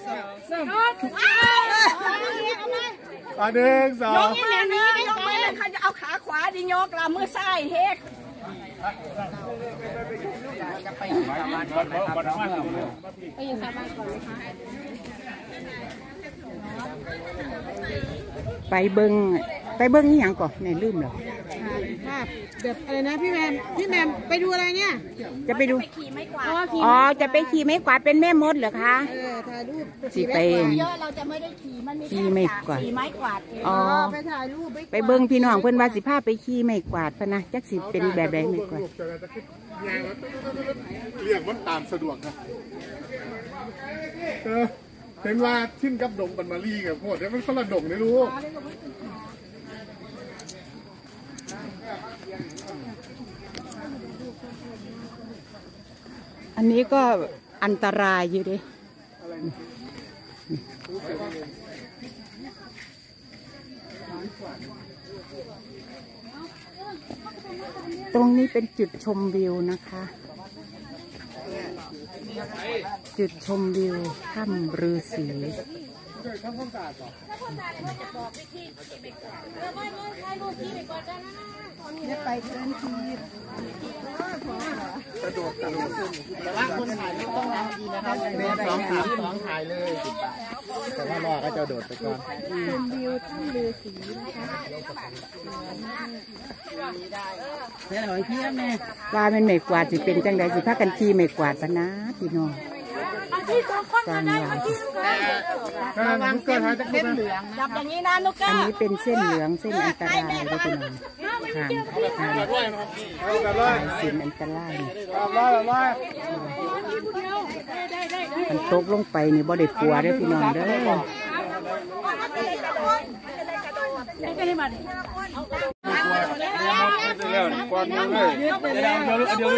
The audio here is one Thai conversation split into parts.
หนึ่งสองยกแม่นี้ยกมือเลยเขาจะเอาขาขวาดิยกละมือซ้ายเฮกไปอยู่สาบานก่อนไปเบิ้งนี่ยังก่อนในลืมเหรอภาพแบบอะไรนะพี่แมมไปดูอะไรเนี่ยจะไปดูขี่ไม้กวาดอ๋อจะไปขี่ไม้กวาดเป็นแม่มดเหรอคะถ่ายรูปสิไปเยอะเราจะไม่ได้ขี่มันขี่ไม้กวาดอ๋อไปถ่ายรูปไปเบิ้งพี่น้องเพิ่นว่าสิพาไปขี่ไม้กวาดพะนะจักสิเป็นแบบใดไม้กวาดเรียกมันตามสะดวกนะเห็นว่าทิ้นกับดงบันมาลีกับพวกนี้มันคนละดงไม่รู้อันนี้ก็อันตรายอยู่ดิตรงนี้เป็นจุดชมวิวนะคะจุดชมวิวถ้ำฤาษีไปเกินทีกระโดดแต่ว่าคนถ่ายไม่ต้องนานดีนะครับ 2 ถ่ายเลยแต่ว่ารอก็จะโดดไปก่อนชมวิวถ้ำฤาษีนะคะเนี่ยหน่อยพี่แม่ว่าเป็นไม้กวาดสิเป็นจังใดสิพากันขี่ไม้กวาดปะนะพี่น้องการงานเส้นเหลืองจับอย่างนี้นะลูกก็อันนี้เป็นเส้นเหลืองเส้นอันตรายเลยพี่น้องทางสิ่งอันตรายมันตกลงไปนี่บ่ได้ปัวได้พี่น้องเด้อก่อนเลยเดี๋ยว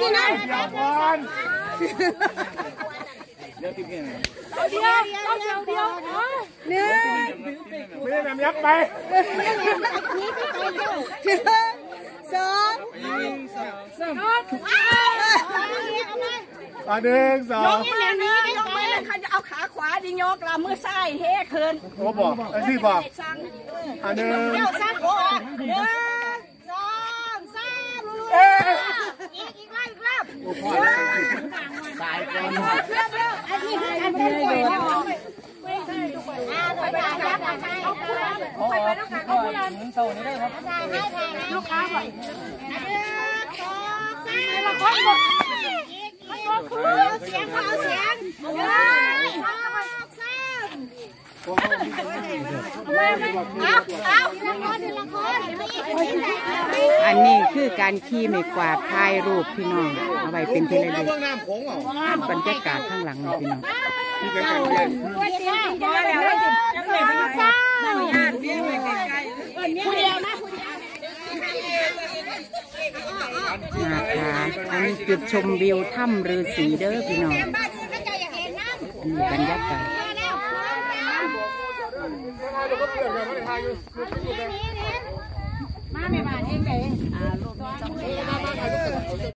ไม่ได้แบบยักไป 2 หนึ่งสองยกแม่นี้ยกมือเลยเขาจะเอาขาขวาดิยกละมือซ้ายเฮกเคินโอ้บอกไอ้ที่บอกหนึ่งเดี๋ยวซ้ำโอ้1 2 3อีกรอบตายก่อนอันนี้ไปแล้วไปแล้วกันเขาพูดอะไรโซ่นี่ได้ครับลูกค้าบ่อยละคนบอกเสียงอันนี้คือการขี่ไม้กวาดถ่ายรูปพี่น้องเอาไว้เป็นที่ระลึกบรรยากาศข้างหลังนี่พี่น้องนะคะอันนี้จุดชมวิวถ้ำฤาษีเด้อพี่น้องนี่บรรยากาศมาไม่มาเองเลย